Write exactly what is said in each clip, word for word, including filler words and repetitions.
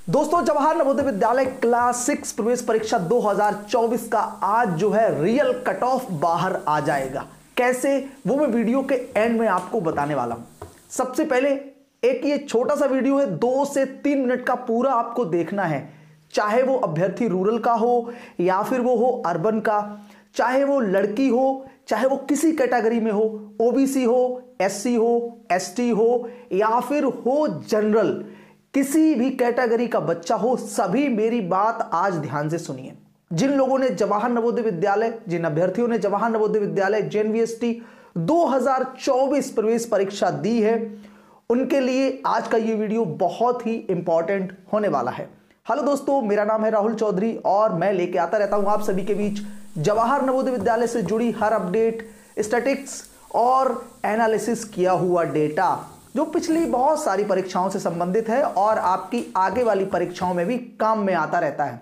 दोस्तों, जवाहर नवोदय विद्यालय class six प्रवेश परीक्षा दो हज़ार चौबीस का आज जो है रियल कट ऑफ बाहर आ जाएगा। कैसे, वो मैं वीडियो के एंड में आपको बताने वाला हूं। सबसे पहले एक ये छोटा सा वीडियो है, दो से तीन मिनट का पूरा आपको देखना है। चाहे वो अभ्यर्थी रूरल का हो या फिर वो हो अर्बन का, चाहे वो लड़की हो, चाहे वो किसी कैटेगरी में हो, ओबीसी हो, एससी हो, एसटी हो या फिर हो जनरल, किसी भी कैटेगरी का बच्चा हो, सभी मेरी बात आज ध्यान से सुनिए। जिन लोगों ने जवाहर नवोदय विद्यालय, जिन अभ्यर्थियों ने जवाहर नवोदय विद्यालय जेएनवीएसटी दो हज़ार चौबीस प्रवेश परीक्षा दी है, उनके लिए आज का ये वीडियो बहुत ही इंपॉर्टेंट होने वाला है। हेलो दोस्तों, मेरा नाम है राहुल चौधरी और मैं लेके आता रहता हूं आप सभी के बीच जवाहर नवोदय विद्यालय से जुड़ी हर अपडेट, स्टैटिस्टिक्स और एनालिसिस किया हुआ डेटा जो पिछली बहुत सारी परीक्षाओं से संबंधित है और आपकी आगे वाली परीक्षाओं में भी काम में आता रहता है।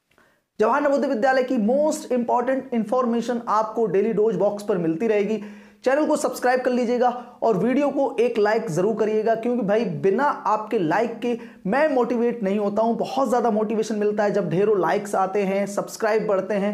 जवाहर नवोदय विद्यालय की मोस्ट इंपॉर्टेंट इंफॉर्मेशन आपको डेली डोज बॉक्स पर मिलती रहेगी। चैनल को सब्सक्राइब कर लीजिएगा और वीडियो को एक लाइक जरूर करिएगा, क्योंकि भाई बिना आपके लाइक के मैं मोटिवेट नहीं होता हूं। बहुत ज्यादा मोटिवेशन मिलता है जब ढेरों लाइक्स आते हैं, सब्सक्राइब बढ़ते हैं।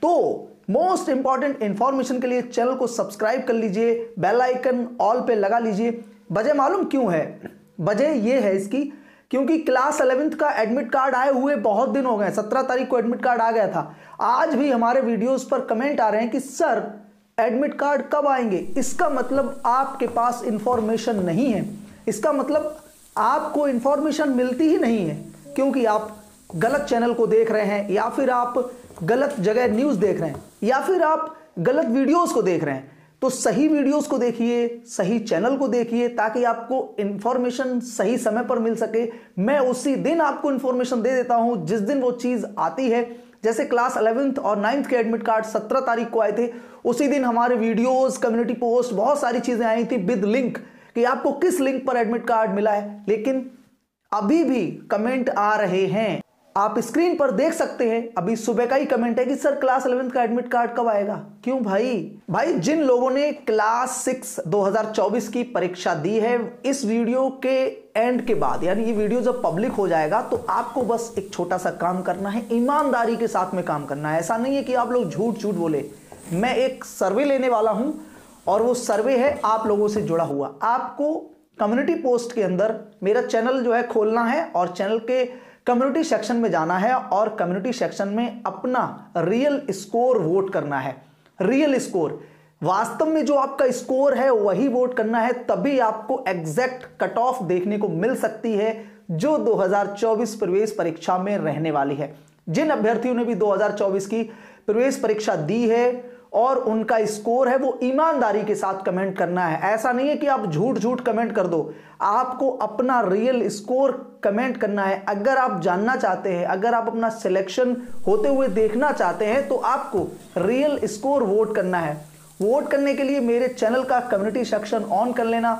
तो मोस्ट इंपॉर्टेंट इंफॉर्मेशन के लिए चैनल को सब्सक्राइब कर लीजिए, बेल आइकन ऑल पे लगा लीजिए। वजह मालूम क्यों है? वजह यह है इसकी, क्योंकि क्लास इलेवेंथ का एडमिट कार्ड आए हुए बहुत दिन हो गए। सत्रह तारीख को एडमिट कार्ड आ गया था। आज भी हमारे वीडियोस पर कमेंट आ रहे हैं कि सर एडमिट कार्ड कब आएंगे। इसका मतलब आपके पास इंफॉर्मेशन नहीं है, इसका मतलब आपको इंफॉर्मेशन मिलती ही नहीं है, क्योंकि आप गलत चैनल को देख रहे हैं या फिर आप गलत जगह न्यूज देख रहे हैं या फिर आप गलत वीडियोस को देख रहे हैं। तो सही वीडियोस को देखिए, सही चैनल को देखिए, ताकि आपको इंफॉर्मेशन सही समय पर मिल सके। मैं उसी दिन आपको इंफॉर्मेशन दे देता हूं जिस दिन वो चीज आती है। जैसे क्लास इलेवेंथ और नाइन्थ के एडमिट कार्ड सत्रह तारीख को आए थे, उसी दिन हमारे वीडियोस, कम्युनिटी पोस्ट, बहुत सारी चीजें आई थी विद लिंक कि आपको किस लिंक पर एडमिट कार्ड मिला है। लेकिन अभी भी कमेंट आ रहे हैं, आप स्क्रीन पर देख सकते हैं। अभी सुबह का ही कमेंट है कि सर क्लास इलेवेंथ का एडमिट कार्ड कब आएगा। क्यों भाई? भाई जिन लोगों ने क्लास सिक्स दो हज़ार चौबीस की परीक्षा दी है, इस वीडियो के एंड के बाद, यानी ये वीडियो जब पब्लिक हो जाएगा तो आपको बस एक छोटा सा काम करना है, ईमानदारी के साथ में काम करना है। ऐसा नहीं है कि आप लोग झूठ झूठ बोले। मैं एक सर्वे लेने वाला हूं और वो सर्वे है आप लोगों से जुड़ा हुआ। आपको कम्युनिटी पोस्ट के अंदर मेरा चैनल जो है खोलना है और चैनल के कम्युनिटी सेक्शन में जाना है और कम्युनिटी सेक्शन में अपना रियल स्कोर वोट करना है। रियल स्कोर, वास्तव में जो आपका स्कोर है वही वोट करना है, तभी आपको एग्जैक्ट कट ऑफ देखने को मिल सकती है जो दो हज़ार चौबीस प्रवेश परीक्षा में रहने वाली है। जिन अभ्यर्थियों ने भी दो हज़ार चौबीस की प्रवेश परीक्षा दी है और उनका स्कोर है, वो ईमानदारी के साथ कमेंट करना है। ऐसा नहीं है कि आप झूठ झूठ कमेंट कर दो, आपको अपना रियल स्कोर कमेंट करना है। अगर आप जानना चाहते हैं, अगर आप अपना सिलेक्शन होते हुए देखना चाहते हैं, तो आपको रियल स्कोर वोट करना है। वोट करने के लिए मेरे चैनल का कम्युनिटी सेक्शन ऑन कर लेना।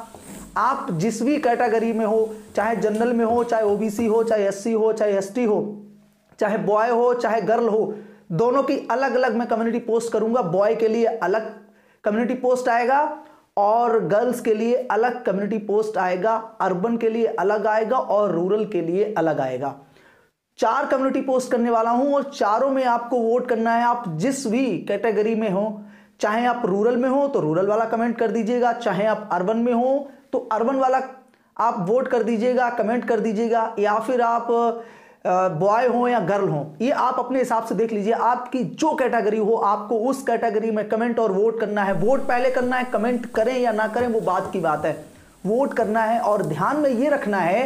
आप जिस भी कैटेगरी में हो, चाहे जनरल में हो, चाहे ओबीसी हो, चाहे एससी हो, चाहे एसटी हो, चाहे बॉय हो, चाहे गर्ल हो, दोनों की अलग अलग मैं कम्युनिटी पोस्ट करूंगा। बॉय के लिए अलग कम्युनिटी पोस्ट आएगा और गर्ल्स के लिए अलग कम्युनिटी पोस्ट आएगा, अर्बन के लिए अलग आएगा और रूरल के लिए अलग आएगा। चार कम्युनिटी पोस्ट करने वाला हूं और चारों में आपको वोट करना है। आप जिस भी कैटेगरी में हो, चाहे आप रूरल में हो तो रूरल वाला कमेंट कर दीजिएगा, चाहे आप अर्बन में हो तो अर्बन वाला आप वोट कर दीजिएगा, कमेंट कर दीजिएगा, या फिर आप बॉय हो या गर्ल हो, ये आप अपने हिसाब से देख लीजिए। आपकी जो कैटेगरी हो, आपको उस कैटेगरी में कमेंट और वोट करना है। वोट पहले करना है, कमेंट करें या ना करें वो बात की बात है, वोट करना है। और ध्यान में ये रखना है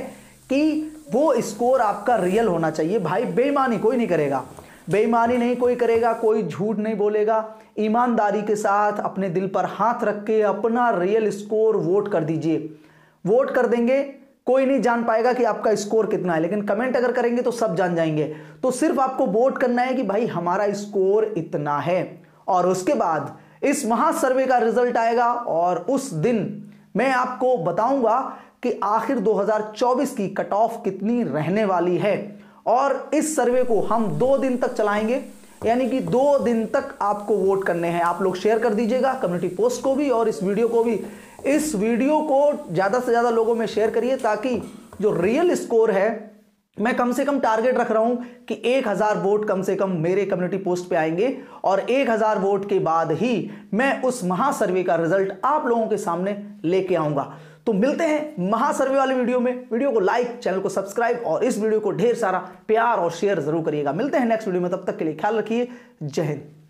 कि वो स्कोर आपका रियल होना चाहिए। भाई बेईमानी कोई नहीं करेगा, बेईमानी नहीं कोई करेगा, कोई झूठ नहीं बोलेगा। ईमानदारी के साथ अपने दिल पर हाथ रख के अपना रियल स्कोर वोट कर दीजिए। वोट कर देंगे, कोई नहीं जान पाएगा कि आपका स्कोर कितना है, लेकिन कमेंट अगर करेंगे तो सब जान जाएंगे। तो सिर्फ आपको वोट करना है कि भाई हमारा स्कोर इतना है, और उसके बाद इस महासर्वे का रिजल्ट आएगा और उस दिन मैं आपको बताऊंगा कि आखिर दो हज़ार चौबीस की कट ऑफ कितनी रहने वाली है। और इस सर्वे को हम दो दिन तक चलाएंगे, यानी कि दो दिन तक आपको वोट करने हैं। आप लोग शेयर कर दीजिएगा कम्युनिटी पोस्ट को भी और इस वीडियो को भी। इस वीडियो को ज्यादा से ज्यादा लोगों में शेयर करिए ताकि जो रियल स्कोर है मैं कम से कम टारगेट रख रहा हूं कि एक हज़ार वोट कम से कम मेरे कम्युनिटी पोस्ट पे आएंगे और एक हज़ार वोट के बाद ही मैं उस महासर्वे का रिजल्ट आप लोगों के सामने लेके आऊंगा। तो मिलते हैं महासर्वे वाले वीडियो में। वीडियो को लाइक, चैनल को सब्सक्राइब और इस वीडियो को ढेर सारा प्यार और शेयर जरूर करिएगा। मिलते हैं नेक्स्ट वीडियो में, तब तक के लिए ख्याल रखिए। जय हिंद।